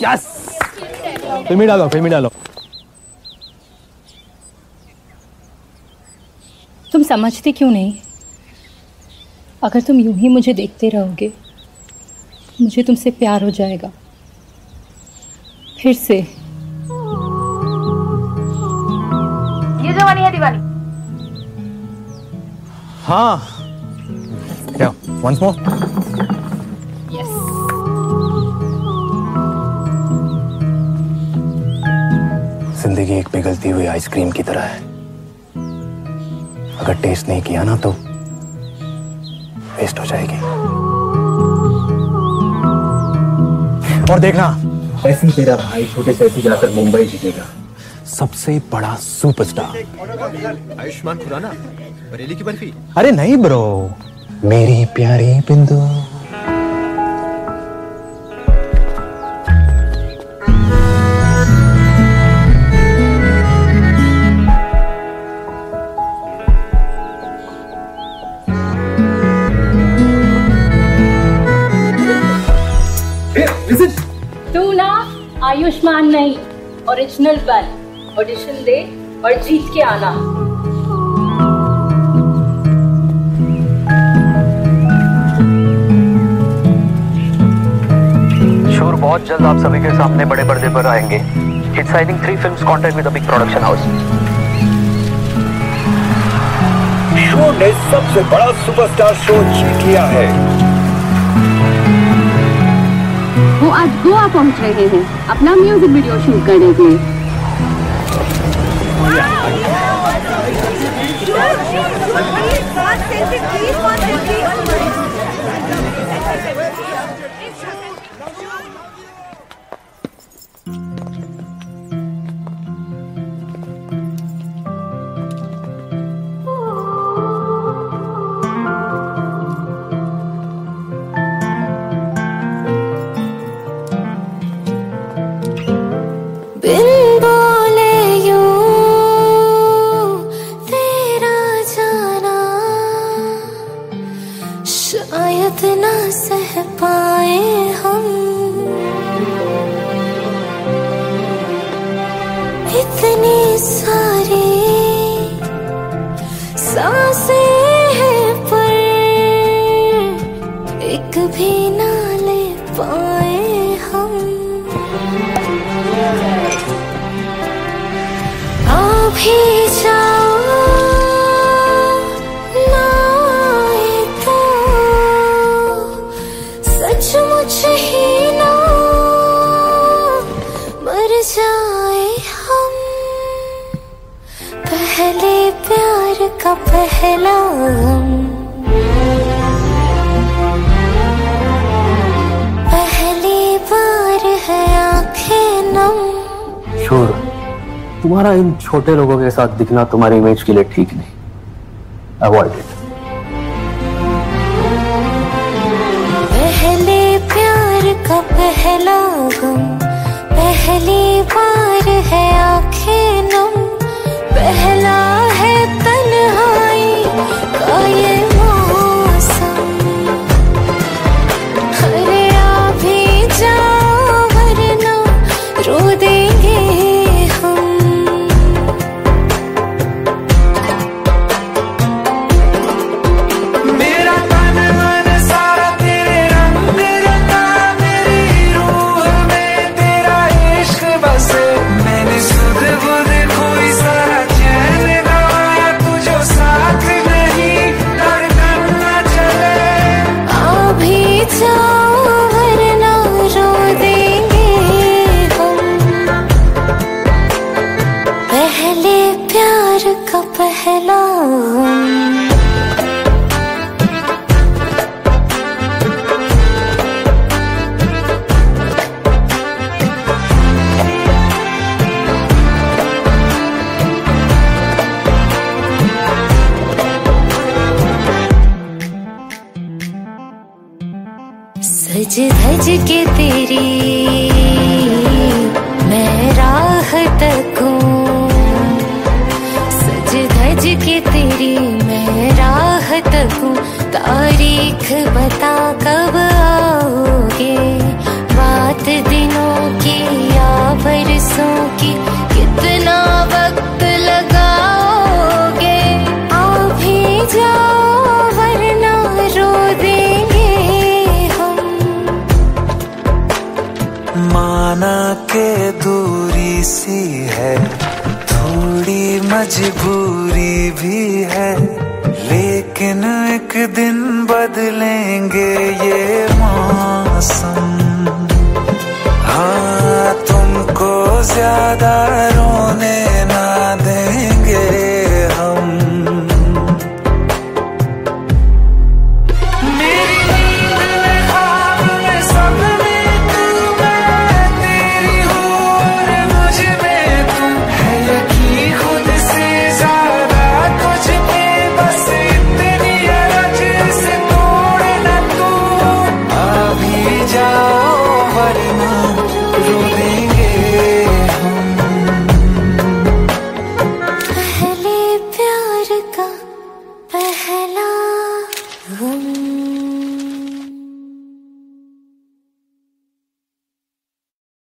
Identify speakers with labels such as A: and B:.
A: Yes, फिल्मी डालो, फिल्मी डालो।
B: तुम समझते क्यों नहीं? अगर तुम यूं ही मुझे देखते रहोगे, मुझे तुमसे प्यार हो जाएगा फिर से।
C: ये जवानी है दीवानी।
A: हाँ, क्या वंस मोर?
B: यस।
A: जिंदगी एक पिघलती हुई आइसक्रीम की तरह है। अगर टेस्ट नहीं किया ना तो वेस्ट हो जाएगी। और देखना, ऐसे ही तेरा भाई छोटे से ऐसे जाकर मुंबई जीतेगा, सबसे बड़ा सुपरस्टार।
D: आयुष्मान खुराना, बरेली की बर्फी।
A: अरे नहीं ब्रो, मेरी प्यारी बिंदु।
B: तू ना आयुष्मान नहीं, ओरिजिनल बन, ऑडिशन दे और जीत के आना।
E: शोर बहुत जल्द आप सभी के सामने बड़े पर्दे पर आएंगे। It's signing 3 films contract with a big production house.
F: Show ने सबसे बड़ा सुपरस्टार शो जीत लिया है।
C: वो आज गोवा पहुंच रहे हैं अपना म्यूजिक वीडियो शूट करने के लिए।
G: शायद ना सह पाए हम, इतनी सारी सांसें हैं पर एक भी ना ले पाए हम। आ भी जाओ ही ना मर जाए हम। पहले प्यार का पहला गम, पहली बार है आंखें नम।
E: शोर, तुम्हारा इन छोटे लोगों के साथ दिखना तुम्हारी इमेज के लिए ठीक नहीं। Avoid it.
G: का पहला गम, पहली बार है आंखें नम, पहला है तन्हाई का ये मौसम। अरे आ भी जाओ वरना रो देंगे हम।
H: मेरा तन मन सारा तेरे रंग रंगा, मैंने सुध बुध खोई सारा चैन गवाया, तुझो साथ नहीं धड़कन न चले।
G: आ भी जाओ वरना रो देंगे हम। पहले प्यार का पहला सज धज के तेरी मैं राह तकूं, सज धज के तेरी मैं राह तकूं। तारीख बता कब आओगे, बात दिनों की
H: मजबूरी भी है, लेकिन एक दिन बदलेंगे ये मौसम। हाँ, तुमको ज्यादा रोने ना देंगे हम। मेरी नींद में ख्वाब में सपने तू, मैं तेरी हूँ और मुझ में तुम। है यकीन खुद से ज्यादा तुझ पे, बस इतनी अरज से तोड़ न तू। अभी जा